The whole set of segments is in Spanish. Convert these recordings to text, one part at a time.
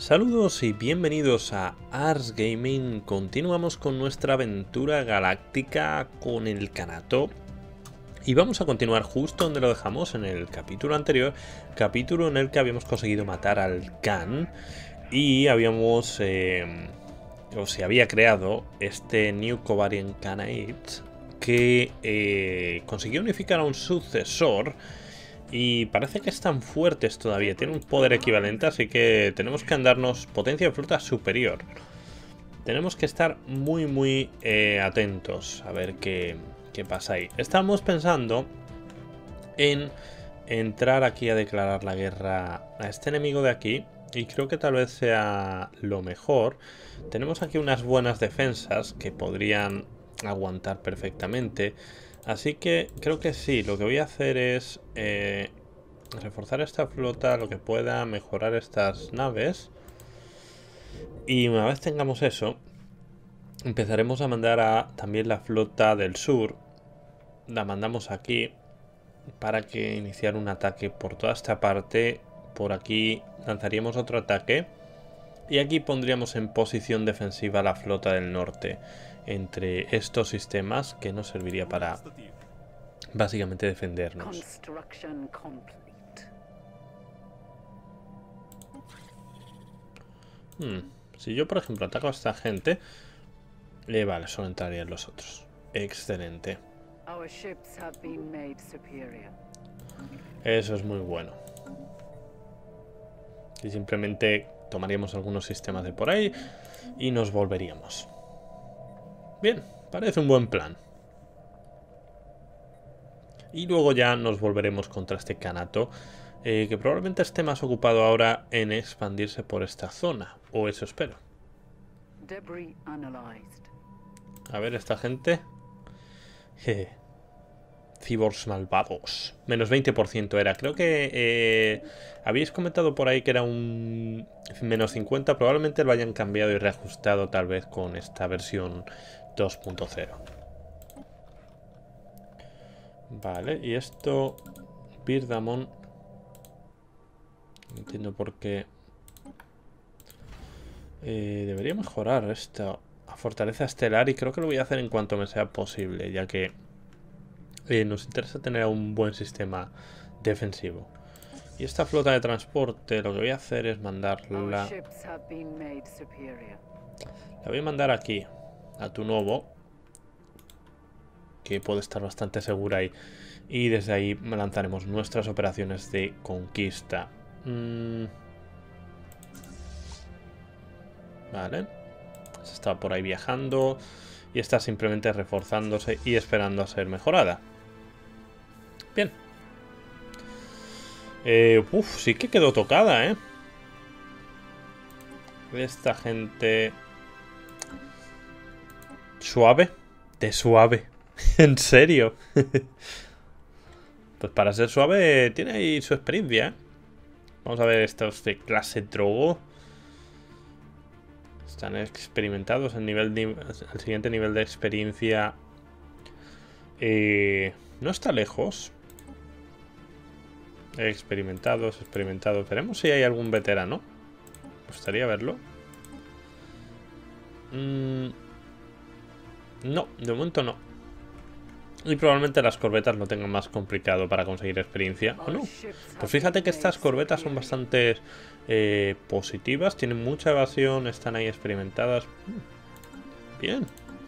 Saludos y bienvenidos a Ars Gaming. Continuamos con nuestra aventura galáctica con el Kanato. Y vamos a continuar justo donde lo dejamos en el capítulo anterior. Capítulo en el que habíamos conseguido matar al Khan. Y habíamos... se había creado este New Covariant Khanate que consiguió unificar a un sucesor. Y parece que están fuertes todavía. Tienen un poder equivalente, así que tenemos que andarnos potencia de flota superior. Tenemos que estar muy atentos a ver qué pasa ahí. Estamos pensando en entrar aquí a declarar la guerra a este enemigo de aquí. Y creo que tal vez sea lo mejor. Tenemos aquí unas buenas defensas que podrían aguantar perfectamente. Así que creo que sí, lo que voy a hacer es reforzar esta flota lo que pueda, mejorar estas naves. Y una vez tengamos eso, empezaremos a mandar a también la flota del sur. La mandamos aquí para que iniciar un ataque por toda esta parte. Por aquí lanzaríamos otro ataque. Y aquí pondríamos en posición defensiva la flota del norte. Entre estos sistemas que nos serviría para básicamente defendernos. Si yo por ejemplo ataco a esta gente, vale, solo entrarían los otros. Excelente. Eso es muy bueno. Y simplemente tomaríamos algunos sistemas de por ahí y nos volveríamos. Bien, parece un buen plan. Y luego ya nos volveremos contra este Kanato, que probablemente esté más ocupado ahora en expandirse por esta zona. O eso espero. A ver, esta gente. Cyborgs malvados. Menos 20% era. Creo que habéis comentado por ahí que era un menos 50. Probablemente lo hayan cambiado y reajustado tal vez con esta versión 2.0. Vale, y esto... Birdamon. No entiendo por qué. Debería mejorar esta fortaleza estelar y creo que lo voy a hacer en cuanto me sea posible, ya que nos interesa tener un buen sistema defensivo. Y esta flota de transporte lo que voy a hacer es mandarla... La voy a mandar aquí, a Tunovo, que puede estar bastante segura ahí. Y desde ahí lanzaremos nuestras operaciones de conquista. Vale. Se está por ahí viajando. Y está simplemente reforzándose y esperando a ser mejorada. Bien. Sí que quedó tocada, ¿eh? Esta gente... ¿Suave? De suave. ¿En serio? Pues para ser suave tiene ahí su experiencia, ¿eh? Vamos a ver estos de clase Drogo. Están experimentados. El siguiente nivel de experiencia no está lejos. Experimentados. Veremos si hay algún veterano. Me gustaría verlo. No, de momento no. Y probablemente las corbetas lo tengan más complicado para conseguir experiencia. ¿O no? Pues fíjate que estas corbetas son bastante positivas. Tienen mucha evasión. Están ahí experimentadas. Bien.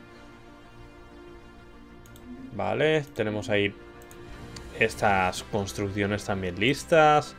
Vale, tenemos ahí estas construcciones también listas.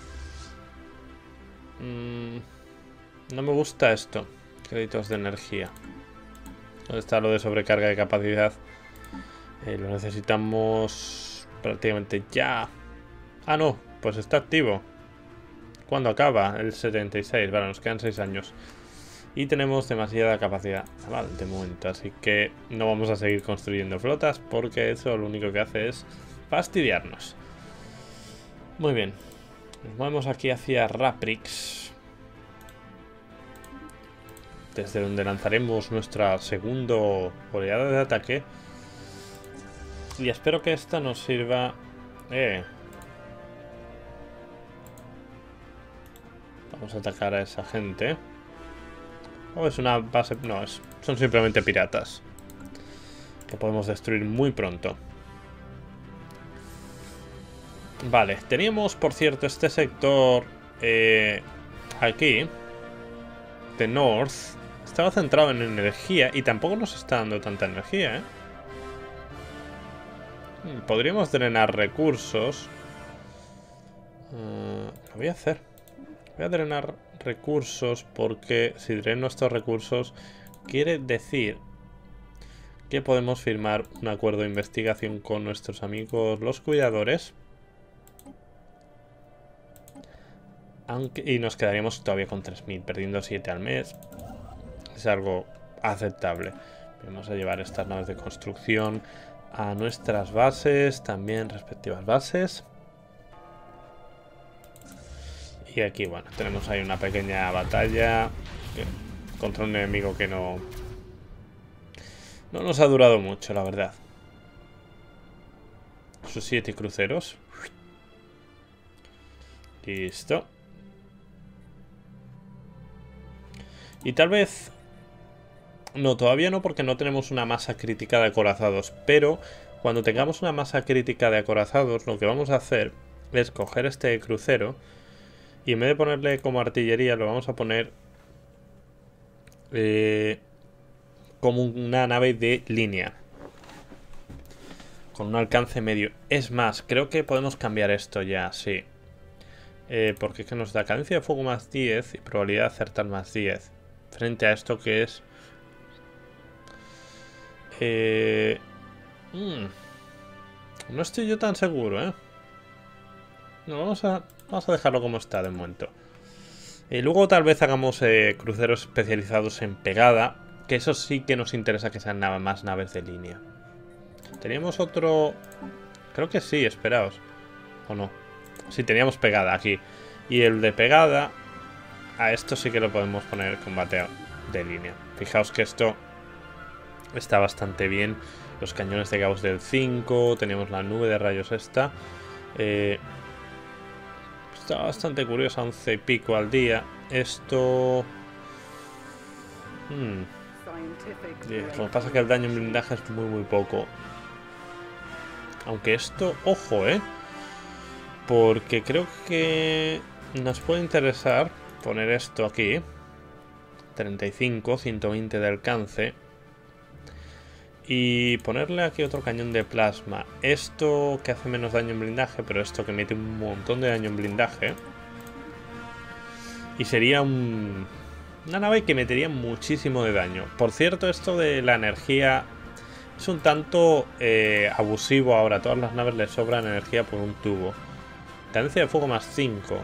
No me gusta esto. Créditos de energía. ¿Dónde está lo de sobrecarga de capacidad? Lo necesitamos prácticamente ya. Ah, no, pues está activo. ¿Cuándo acaba? El 76. Vale, nos quedan 6 años. Y tenemos demasiada capacidad naval de momento. Así que no vamos a seguir construyendo flotas porque eso lo único que hace es fastidiarnos. Muy bien. Nos movemos aquí hacia Raprix, desde donde lanzaremos nuestra segunda oleada de ataque. Y espero que esta nos sirva... Vamos a atacar a esa gente. Oh, es una base... No, son simplemente piratas. Que podemos destruir muy pronto. Vale, teníamos, por cierto, este sector aquí, de North, estaba centrado en energía y tampoco nos está dando tanta energía, ¿eh? Podríamos drenar recursos. Lo voy a hacer. Voy a drenar recursos porque si dreno estos recursos quiere decir que podemos firmar un acuerdo de investigación con nuestros amigos los cuidadores. Y nos quedaríamos todavía con 3000, perdiendo 7 al mes. Es algo aceptable. Vamos a llevar estas naves de construcción a nuestras bases, también respectivas bases. Y aquí, bueno, tenemos ahí una pequeña batalla contra un enemigo que no nos ha durado mucho, la verdad. Sus 7 cruceros. Listo. Y tal vez... No, todavía no, porque no tenemos una masa crítica de acorazados. Pero cuando tengamos una masa crítica de acorazados, lo que vamos a hacer es coger este crucero y en vez de ponerle como artillería, lo vamos a poner como una nave de línea. Con un alcance medio. Es más, creo que podemos cambiar esto ya, sí. Porque es que nos da cadencia de fuego más 10 y probabilidad de acertar más 10. Frente a esto que es... No estoy yo tan seguro, ¿eh? No, vamos a dejarlo como está de momento. Luego tal vez hagamos cruceros especializados en pegada. Que eso sí que nos interesa que sean más naves de línea. Teníamos otro... Creo que sí, esperaos. ¿O no? Sí, teníamos pegada aquí. Y el de pegada... A esto sí que lo podemos poner combate de línea. Fijaos que esto está bastante bien. Los cañones de Gauss del 5. Tenemos la nube de rayos esta. Está bastante curiosa, 11 y pico al día. Esto... Lo que pasa es que el daño en blindaje es muy poco. Aunque esto... Ojo, porque creo que nos puede interesar poner esto aquí. 35, 120 de alcance. Y ponerle aquí otro cañón de plasma. Esto que hace menos daño en blindaje, pero esto que mete un montón de daño en blindaje. Y sería una nave que metería muchísimo de daño. Por cierto, esto de la energía es un tanto abusivo ahora. A todas las naves les sobran energía por un tubo. Cadencia de fuego más 5.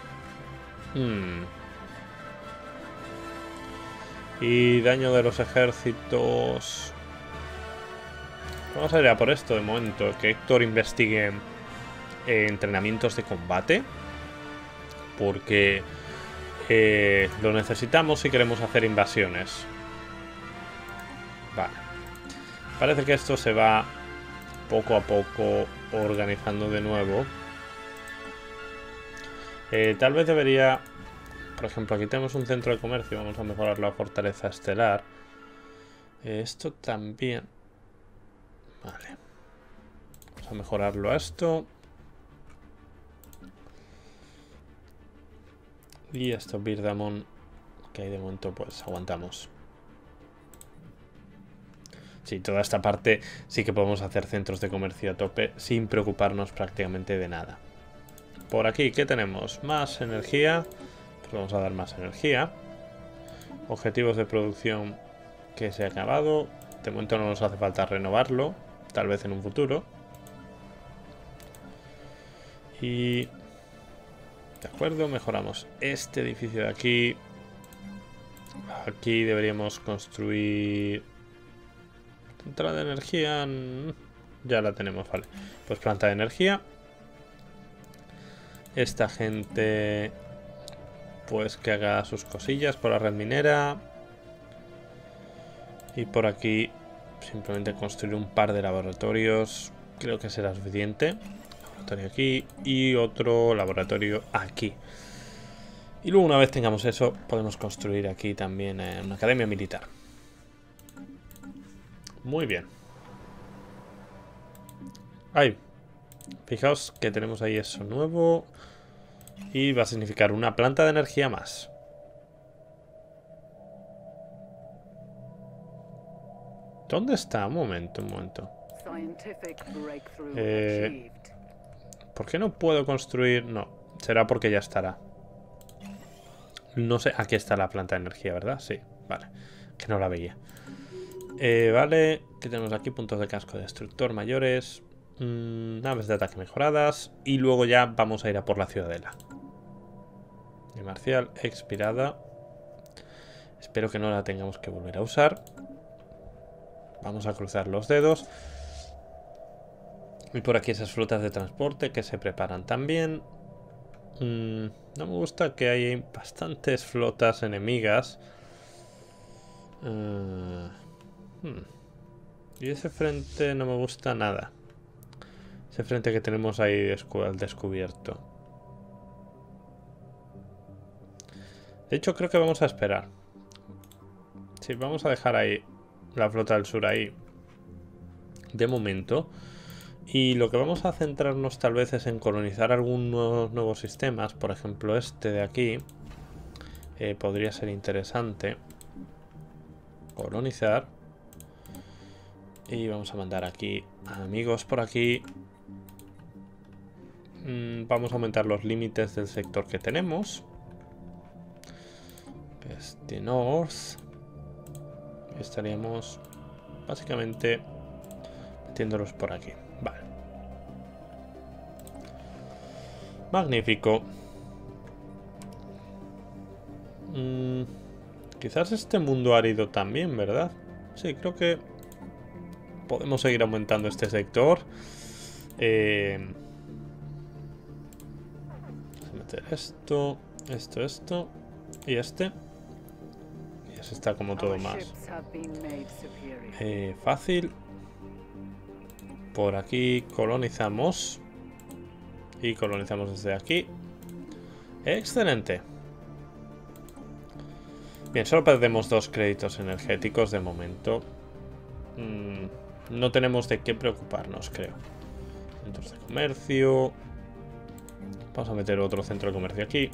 Y daño de los ejércitos... Vamos a ir a por esto de momento. Que Héctor investigue entrenamientos de combate. Porque lo necesitamos si queremos hacer invasiones. Vale. Parece que esto se va poco a poco organizando de nuevo. Tal vez debería... Por ejemplo, aquí tenemos un centro de comercio. Vamos a mejorar la fortaleza estelar. Esto también... Vale. Vamos a mejorarlo a esto. Y esto, Birdamon, que ahí de momento pues aguantamos. Sí, toda esta parte sí que podemos hacer centros de comercio a tope sin preocuparnos prácticamente de nada. Por aquí, ¿qué tenemos? Más energía. Pues vamos a dar más energía. Objetivos de producción que se ha acabado. De momento no nos hace falta renovarlo. Tal vez en un futuro. Y... De acuerdo, mejoramos este edificio de aquí. Aquí deberíamos construir... Central de energía... Ya la tenemos, vale. Pues planta de energía. Esta gente... Pues que haga sus cosillas por la red minera. Y por aquí... Simplemente construir un par de laboratorios. Creo que será suficiente. Laboratorio aquí y otro laboratorio aquí. Y luego una vez tengamos eso, podemos construir aquí también una academia militar. Muy bien. Ahí. Fijaos que tenemos ahí eso nuevo. Y va a significar una planta de energía más. ¿Dónde está? Un momento, un momento. ¿Por qué no puedo construir? No, será porque ya estará. No sé, aquí está la planta de energía, ¿verdad? Sí, vale. Que no la veía. Vale, ¿qué tenemos aquí? Puntos de casco destructor mayores. Naves de ataque mejoradas. Y luego ya vamos a ir a por la ciudadela. Y marcial expirada. Espero que no la tengamos que volver a usar. Vamos a cruzar los dedos. Y por aquí esas flotas de transporte que se preparan también. No me gusta que hay bastantes flotas enemigas. Y ese frente no me gusta nada. Ese frente que tenemos ahí al descubierto. De hecho, creo que vamos a esperar. Sí, vamos a dejar ahí la flota del sur ahí de momento. Y lo que vamos a centrarnos tal vez es en colonizar algunos nuevos sistemas. Por ejemplo, este de aquí. Podría ser interesante. Colonizar. Y vamos a mandar aquí amigos por aquí. Vamos a aumentar los límites del sector que tenemos. Este North. Estaríamos básicamente metiéndolos por aquí. Vale. Magnífico. Quizás este mundo árido también, ¿verdad? Sí, creo que podemos seguir aumentando este sector. Vamos a meter esto, esto y este. Y así está como todo más fácil. Por aquí colonizamos. Y colonizamos desde aquí. Excelente. Bien, solo perdemos 2 créditos energéticos de momento. No tenemos de qué preocuparnos, creo. Centros de comercio. Vamos a meter otro centro de comercio aquí.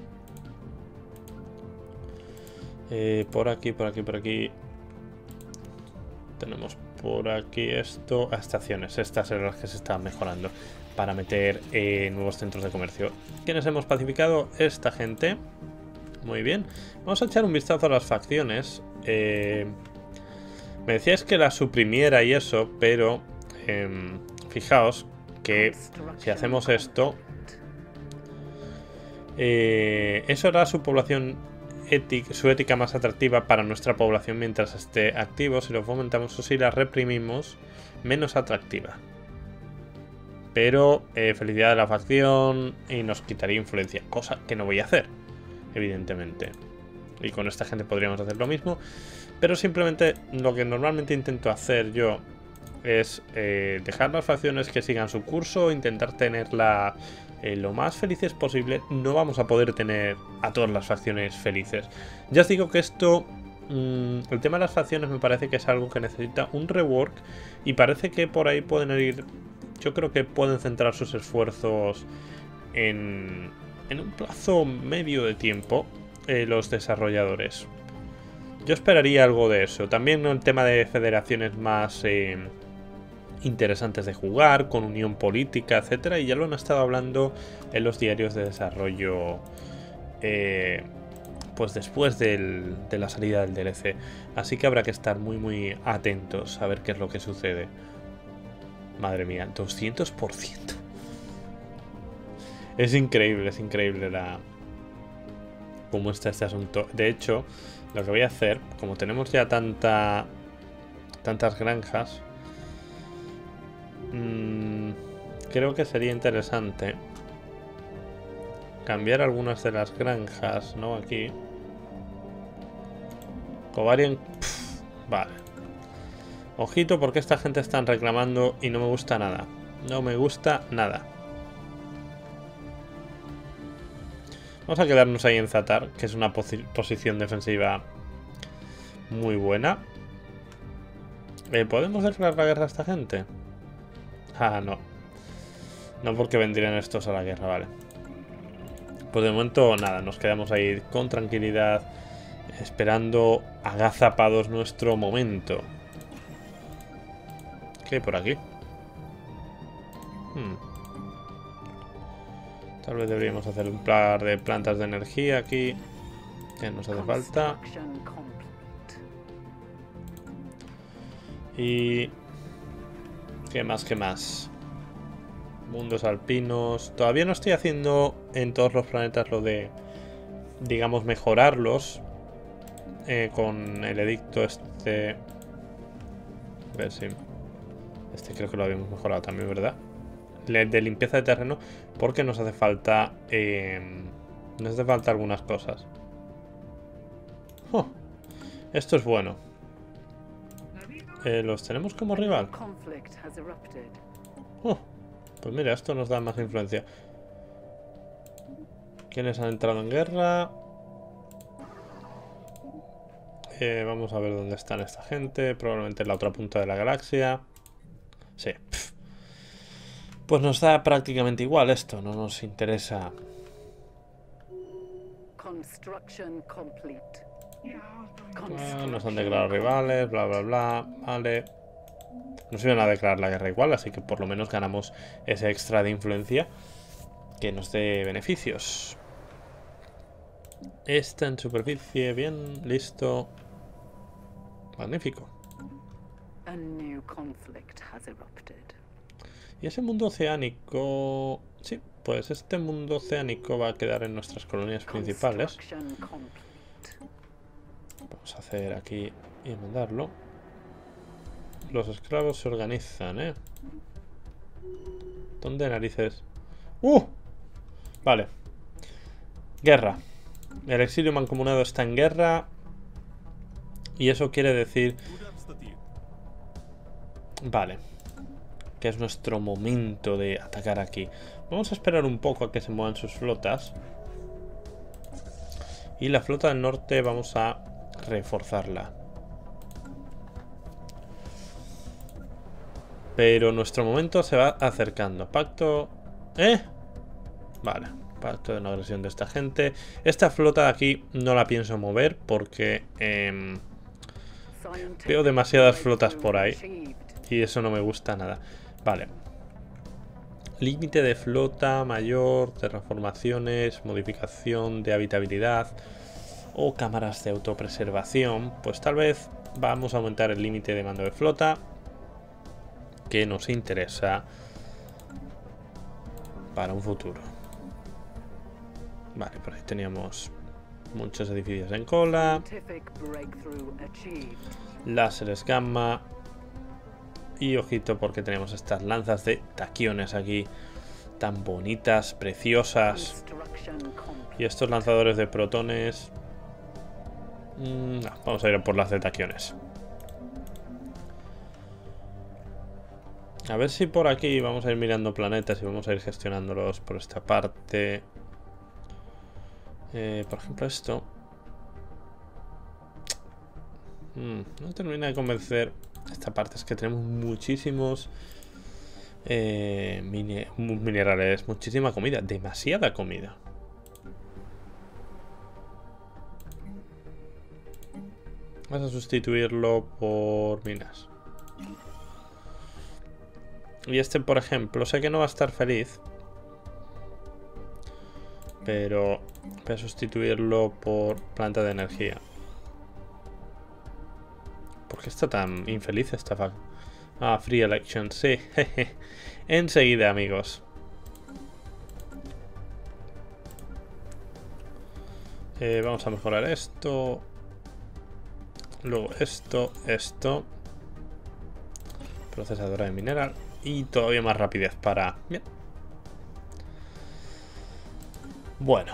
Por aquí, por aquí, por aquí. Tenemos por aquí esto. Estaciones. Estas eran las que se estaban mejorando para meter nuevos centros de comercio. ¿Quiénes hemos pacificado? Esta gente. Muy bien. Vamos a echar un vistazo a las facciones. Me decíais que la suprimiera y eso, pero fijaos que si hacemos esto, eso hará su población su ética más atractiva para nuestra población mientras esté activo. Si lo fomentamos o si la reprimimos, menos atractiva. Pero felicidad de la facción y nos quitaría influencia, cosa que no voy a hacer, evidentemente. Y con esta gente podríamos hacer lo mismo. Pero simplemente lo que normalmente intento hacer yo es dejar las facciones que sigan su curso, intentar tenerla lo más felices posible. No vamos a poder tener a todas las facciones felices. Ya os digo que esto, el tema de las facciones me parece que es algo que necesita un rework. Y parece que por ahí pueden ir, yo creo que pueden centrar sus esfuerzos en un plazo medio de tiempo los desarrolladores. Yo esperaría algo de eso. También el tema de federaciones más interesantes de jugar, con unión política, etcétera. Y ya lo han estado hablando en los diarios de desarrollo pues después de la salida del DLC. Así que habrá que estar muy muy atentos a ver qué es lo que sucede. Madre mía, 200%. Es increíble cómo está este asunto. De hecho, lo que voy a hacer, como tenemos ya tantas granjas, creo que sería interesante cambiar algunas de las granjas, ¿no? Aquí. Covarian. Vale. Ojito porque esta gente están reclamando y no me gusta nada. No me gusta nada. Vamos a quedarnos ahí en Zatar, que es una posición defensiva muy buena. ¿Podemos declarar la guerra a esta gente? Ah, no. No, porque vendrían estos a la guerra, vale. Pues de momento, nada, nos quedamos ahí con tranquilidad, esperando agazapados nuestro momento. ¿Qué hay por aquí? Tal vez deberíamos hacer un par de plantas de energía aquí, que nos hace falta. Y... ¿qué más? ¿Qué más? Mundos alpinos. Todavía no estoy haciendo en todos los planetas lo de, digamos, mejorarlos con el edicto este. A ver si... este creo que lo habíamos mejorado también, ¿verdad? De limpieza de terreno, porque nos hace falta algunas cosas. Oh, esto es bueno. ¿Los tenemos como rival? Oh, pues mira, esto nos da más influencia. ¿Quiénes han entrado en guerra? Vamos a ver dónde están esta gente. Probablemente en la otra punta de la galaxia. Sí. Pues nos da prácticamente igual esto. No nos interesa. Nos han declarado rivales, bla, bla, bla. Vale. Nos iban a declarar la guerra igual, así que por lo menos ganamos ese extra de influencia que nos dé beneficios. Está en superficie, bien, listo. Magnífico. Y ese mundo oceánico... sí, pues este mundo oceánico va a quedar en nuestras colonias principales. Vamos a hacer aquí y mandarlo. Los esclavos se organizan, ¿eh? ¿Dónde narices? Vale. Guerra. El exilio mancomunado está en guerra. Y eso quiere decir... vale. Que es nuestro momento de atacar aquí. Vamos a esperar un poco a que se muevan sus flotas. Y la flota del norte vamos a reforzarla. Pero nuestro momento se va acercando. Pacto... vale. Pacto de no agresión de esta gente. Esta flota de aquí no la pienso mover porque... veo demasiadas flotas por ahí. Y eso no me gusta nada. Vale. Límite de flota mayor, terraformaciones, modificación de habitabilidad o cámaras de autopreservación. Pues tal vez vamos a aumentar el límite de mando de flota, que nos interesa para un futuro. Vale, por ahí teníamos muchos edificios en cola. Láseres gamma. Y ojito porque tenemos estas lanzas de taquiones aquí, tan bonitas, preciosas. Y estos lanzadores de protones... no, vamos a ir a por las de taquiones. A ver si por aquí vamos a ir mirando planetas y vamos a ir gestionándolos por esta parte. Por ejemplo esto. No termina de convencer esta parte. Es que tenemos muchísimos minerales, muchísima comida, demasiada comida. Vamos a sustituirlo por minas. Y este, por ejemplo, sé que no va a estar feliz, pero voy a sustituirlo por planta de energía. ¿Por qué está tan infeliz esta fac? Ah, Free Election, sí. Enseguida, amigos. Vamos a mejorar esto. Luego esto. Procesadora de mineral. Y todavía más rapidez para... bien. Bueno.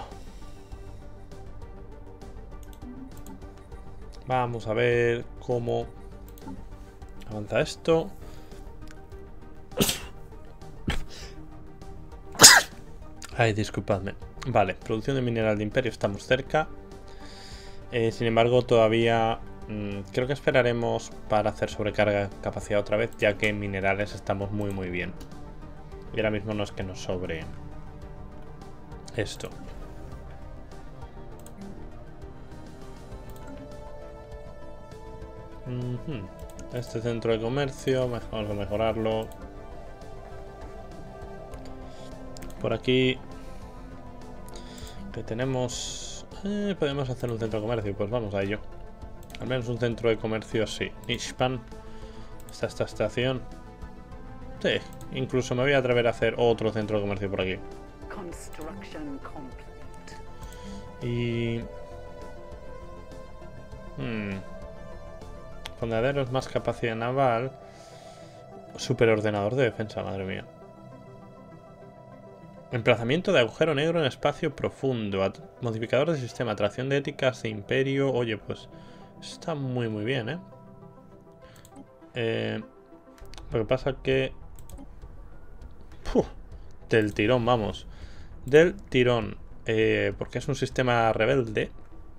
Vamos a ver cómo avanza esto. Ay, disculpadme. Vale, producción de mineral de imperio, estamos cerca. Sin embargo, todavía creo que esperaremos para hacer sobrecarga de capacidad otra vez, ya que en minerales estamos muy bien. Y ahora mismo no es que nos sobre esto. Este centro de comercio, vamos a mejorarlo. Por aquí que tenemos... podemos hacer un centro de comercio, pues vamos a ello. Al menos un centro de comercio, sí. Nishpan. Está esta estación. Sí, incluso me voy a atrever a hacer otro centro de comercio por aquí. Y... fondeaderos, más capacidad naval. Superordenador de defensa, madre mía. Emplazamiento de agujero negro en espacio profundo. Modificador de sistema. Atracción de éticas de imperio. Oye, pues está muy bien, lo que pasa que... del tirón, vamos. Del tirón. Porque es un sistema rebelde.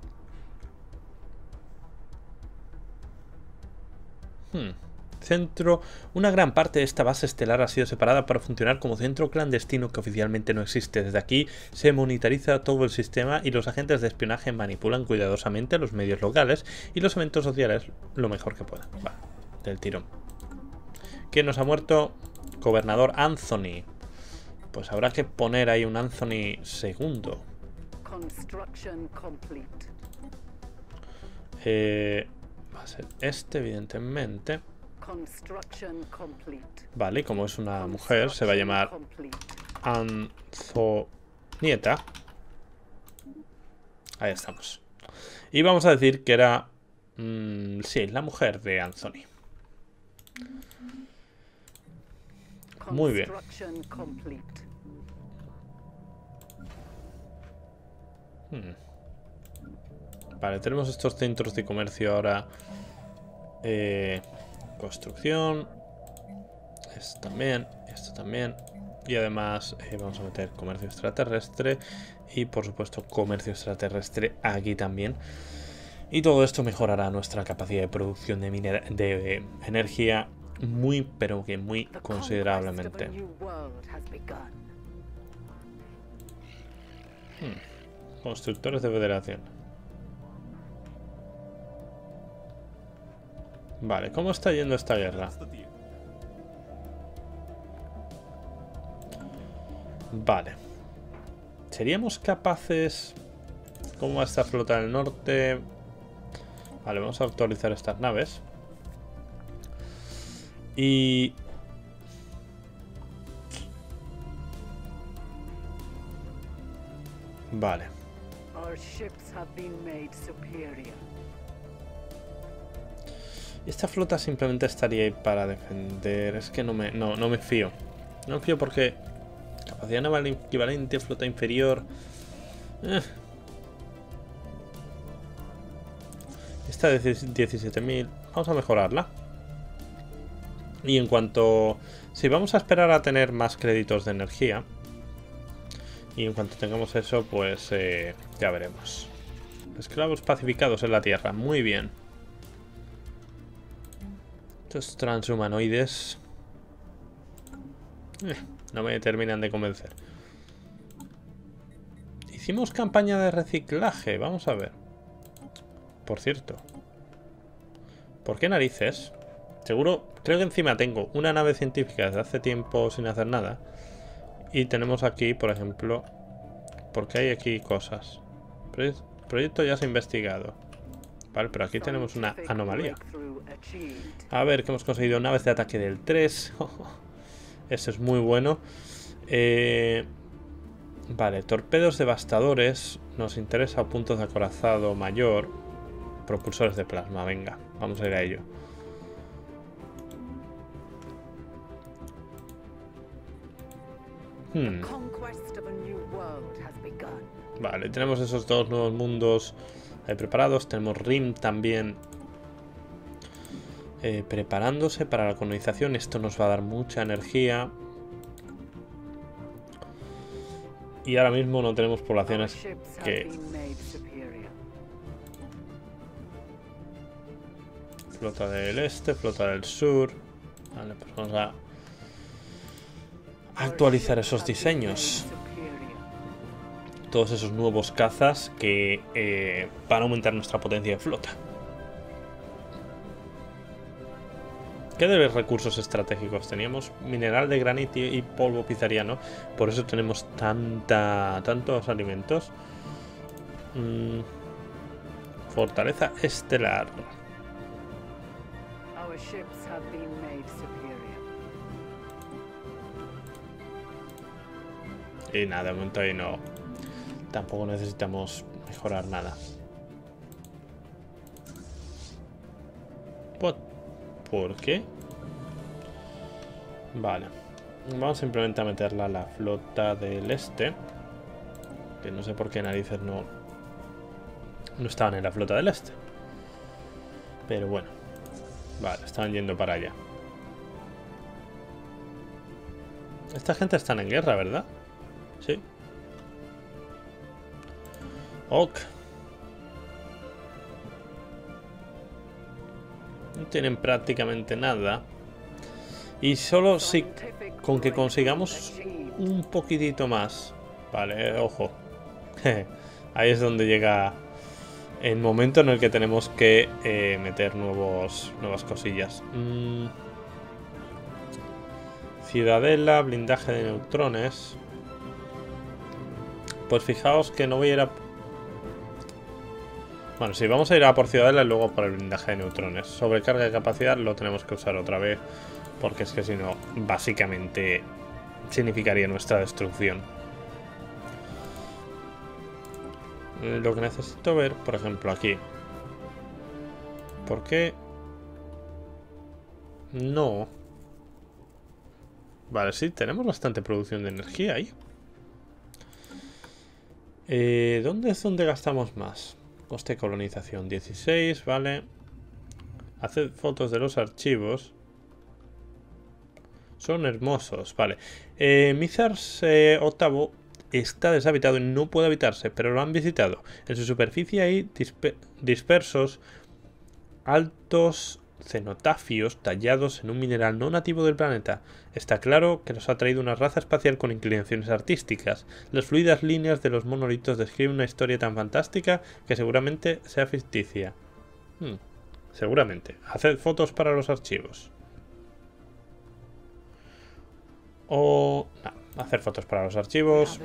Centro. Una gran parte de esta base estelar ha sido separada para funcionar como centro clandestino que oficialmente no existe. Desde aquí se monitoriza todo el sistema y los agentes de espionaje manipulan cuidadosamente los medios locales y los eventos sociales lo mejor que puedan. Va, del tirón. ¿Quién nos ha muerto? Gobernador Anthony. Pues habrá que poner ahí un Anthony segundo. Va a ser este, evidentemente. Vale, como es una mujer, se va a llamar Anthonieta. Ahí estamos. Y vamos a decir que era... sí, la mujer de Anthony. Muy bien. Vale, tenemos estos centros de comercio ahora. Construcción. Esto también. Y además vamos a meter comercio extraterrestre. Y por supuesto comercio extraterrestre aquí también. Y todo esto mejorará nuestra capacidad de producción de energía muy, pero que muy considerablemente. Constructores de federación. Vale, ¿cómo está yendo esta guerra? Vale. ¿Seríamos capaces? ¿Cómo va esta flota del norte? Vale, vamos a actualizar estas naves. Y... vale. Esta flota simplemente estaría ahí para defender. Es que no me fío. No me fío porque... capacidad naval equivalente, flota inferior... Esta de 17.000. Vamos a mejorarla. Y en cuanto... sí, vamos a esperar a tener más créditos de energía. Y en cuanto tengamos eso, pues ya veremos. Esclavos pacificados en la Tierra. Muy bien. Estos transhumanoides... no me terminan de convencer. Hicimos campaña de reciclaje. Vamos a ver. Por cierto. ¿Por qué narices? Seguro... creo que encima tengo una nave científica desde hace tiempo sin hacer nada. Y tenemos aquí, por ejemplo... porque hay aquí cosas. Proyecto ya se ha investigado. Vale, pero aquí tenemos una anomalía. A ver, que hemos conseguido naves de ataque del 3. Eso es muy bueno. Vale, torpedos devastadores. Nos interesa puntos de acorazado mayor. Propulsores de plasma, venga. Vamos a ir a ello. Vale, tenemos esos dos nuevos mundos preparados. Tenemos RIM también preparándose para la colonización. Esto nos va a dar mucha energía. Y ahora mismo no tenemos poblaciones que... Flota del este, flota del sur. Vale, pues vamos a actualizar esos diseños. Todos esos nuevos cazas que van a aumentar nuestra potencia de flota. ¿Qué de recursos estratégicos? Teníamos mineral de granito y polvo pizariano. Por eso tenemos tantos alimentos. Fortaleza estelar. Y nada, de momento ahí no. Tampoco necesitamos mejorar nada. ¿Por qué? Vale. Vamos simplemente a meterla a la flota del este. Que no sé por qué narices no estaban en la flota del este. Pero bueno. Vale, estaban yendo para allá. Esta gente está en guerra, ¿verdad? Sí. Ok. No tienen prácticamente nada. Y solo si con que consigamos un poquitito más. Vale, ojo. Ahí es donde llega el momento en el que tenemos que meter nuevas cosillas. Ciudadela, blindaje de neutrones. Pues fijaos que no voy a ir a... Bueno, sí, vamos a ir a por Ciudadela y luego por el blindaje de neutrones. Sobrecarga de capacidad lo tenemos que usar otra vez. Porque es que si no, básicamente significaría nuestra destrucción. Lo que necesito ver, por ejemplo, aquí. ¿Por qué? No. Vale, sí, tenemos bastante producción de energía ahí. ¿Dónde es donde gastamos más? Coste de colonización 16, vale. Haced fotos de los archivos. Son hermosos, vale. Mizars octavo está deshabitado y no puede habitarse, pero lo han visitado. En su superficie hay dispersos altos cenotafios tallados en un mineral no nativo del planeta. Está claro que los ha traído una raza espacial con inclinaciones artísticas. Las fluidas líneas de los monolitos describen una historia tan fantástica que seguramente sea ficticia. Seguramente. Haced fotos para los archivos. O... no, hacer fotos para los archivos.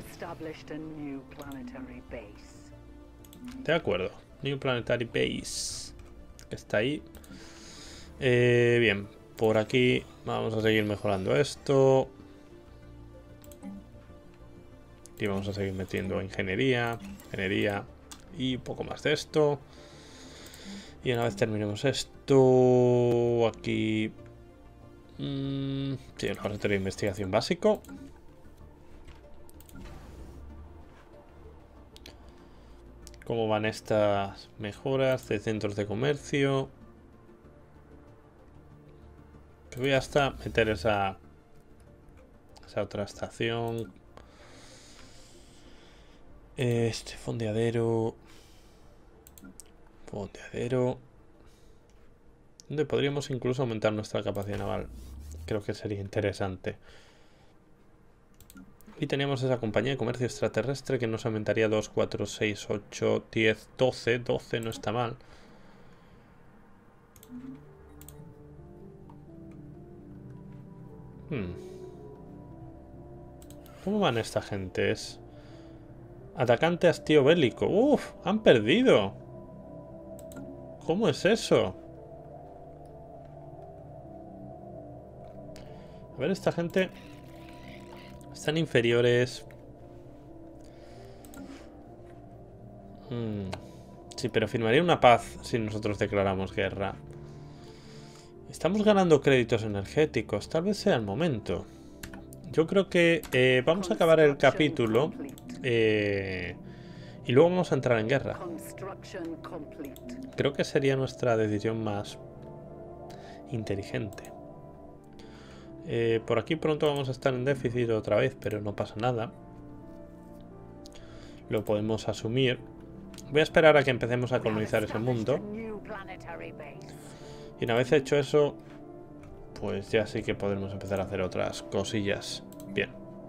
De acuerdo. New Planetary Base. Que está ahí. Bien. Por aquí vamos a seguir mejorando esto. Y vamos a seguir metiendo ingeniería. Y un poco más de esto. Y una vez terminemos esto... Aquí... sí, un laboratorio de investigación básico. ¿Cómo van estas mejoras de centros de comercio? Voy hasta meter esa otra estación. Fondeadero. Donde podríamos incluso aumentar nuestra capacidad naval. Creo que sería interesante. Y teníamos esa compañía de comercio extraterrestre que nos aumentaría 2, 4, 6, 8, 10, 12. 12 no está mal. ¿Cómo van esta gente? Atacante hastío bélico. ¡Uf! ¡Han perdido! ¿Cómo es eso? A ver, esta gente... están inferiores. Sí, pero firmaría una paz si nosotros declaramos guerra. Estamos ganando créditos energéticos. Tal vez sea el momento. Yo creo que vamos a acabar el capítulo y luego vamos a entrar en guerra. Creo que sería nuestra decisión más inteligente. Por aquí pronto vamos a estar en déficit otra vez, pero no pasa nada. lo podemos asumir. Voy a esperar a que empecemos a colonizar ese mundo. Y una vez hecho eso, pues ya sí que podremos empezar a hacer otras cosillas. Bien.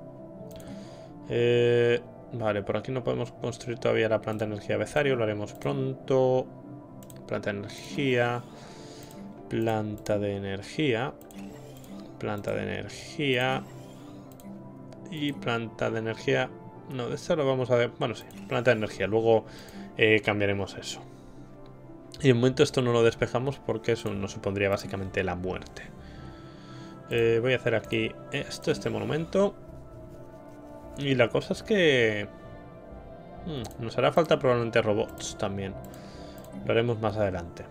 Vale, por aquí no podemos construir todavía la planta de energía Bezario. Lo haremos pronto. Planta de energía. Planta de energía. Planta de energía. Y planta de energía. No, de esto lo vamos a ver. Bueno, sí, planta de energía. Luego cambiaremos eso. Y de momento esto no lo despejamos porque eso nos supondría básicamente la muerte. Voy a hacer aquí este monumento. Y la cosa es que nos hará falta probablemente robots también. Lo haremos más adelante.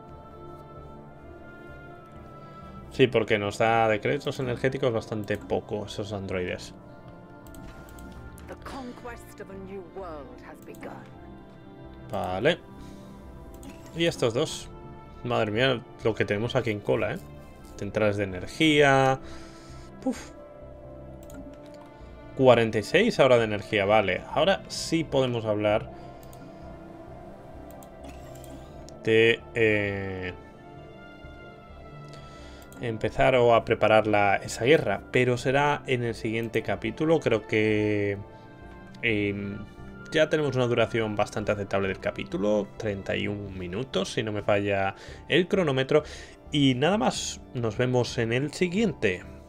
Sí, porque nos da de créditos energéticos bastante poco esos androides. Vale. Y estos dos. Madre mía, lo que tenemos aquí en cola, ¿eh? Centrales de energía. Puf. 46 ahora de energía, vale. Ahora sí podemos hablar de empezar o a preparar esa guerra. Pero será en el siguiente capítulo. Creo que ya tenemos una duración bastante aceptable del capítulo. 31 minutos, si no me falla el cronómetro. Y nada más, nos vemos en el siguiente.